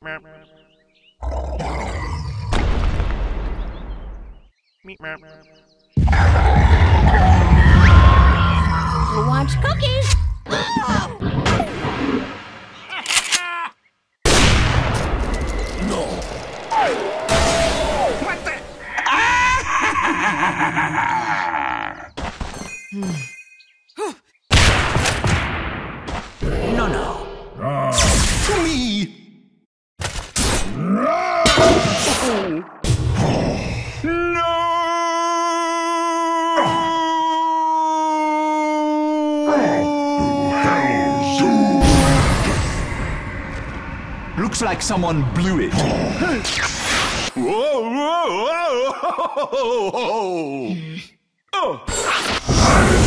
Want cookies? No. What the? No, no. To me. No. Looks like someone blew it. Whoa, whoa, whoa, whoa, whoa. Oh.